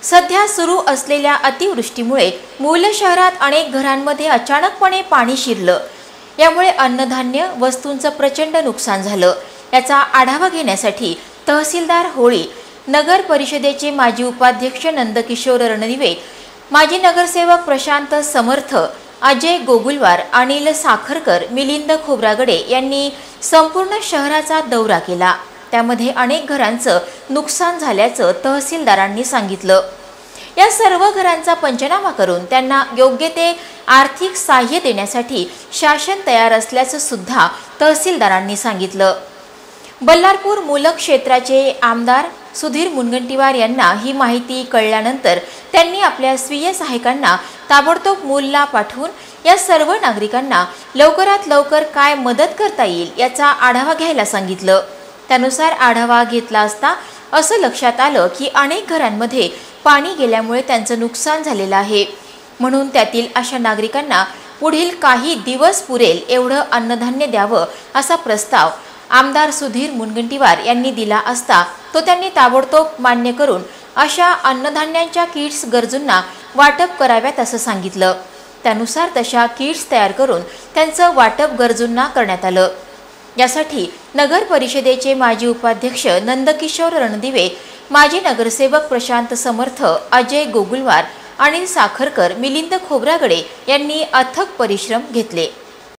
सध्या सुरू असलेल्या अतिवृष्टीमुळे मूल शहरात अनेक घरांमध्ये अचानकपणे पाणी शिरलं। यामुळे अन्नधान्य वस्तूंचं प्रचंड नुकसान झालं। याचा आढावा घेण्यासाठी तहसीलदार होळी, नगर परिषदेचे माजी उपाध्यक्ष नंदकिशोर रणदिवे, माजी नगरसेवक प्रशांत समर्थ, अजय गोगुलवार, अनिल साखरकर, मिलिंद खोब्रागडे यांनी संपूर्ण शहराचा दौरा केला। त्यामध्ये अनेक घरांचं नुकसान झाल्याचं तहसीलदारांनी सांगितलं। या सर्व घरांचा पंचनामा करून त्यांना योग्य ते आर्थिक सहाय्य देण्यासाठी शासन तयार असल्याचं सुद्धा तहसीलदारांनी सांगितलं। बल्लारपूर मूलक क्षेत्राचे आमदार सुधीर मुनगंटीवार यांना ही माहिती कळल्यानंतर त्यांनी आपल्या स्वीय सहायकांना ताबडतोब मूलला पाठवून या सर्व नागरिकांना लवकरात लवकर काय मदत करता येईल याचा आढावा घ्यायला सांगितलं। त्यानुसार आढावा घेतला असता असं लक्षात आलं की अनेक घरांमध्ये पाणी गेल्यामुळे त्यांचं नुकसान झालेलं आहे। म्हणून त्यातील अशा नागरिकांना पुढील काही दिवस पुरेल एवढं अन्नधान्य द्यावं असा प्रस्ताव आमदार सुधीर मुनगंटीवार यांनी दिला असता तो त्यांनी ताबडतोब मान्य करून अशा अन्नधान्यांच्या किट्स गरजूंना वाटप कराव्यात असं सांगितलं। त्यानुसार तशा किट्स तयार करून त्यांचं वाटप गरजूंना करण्यात आलं। यासाठी नगर परिषदेचे माजी उपाध्यक्ष नंदकिशोर रणदिवे, माजी नगरसेवक प्रशांत समर्थ, अजय गोगुलवार, अनिल साखरकर, मिलिंद खोब्रागडे यांनी अथक परिश्रम घेतले।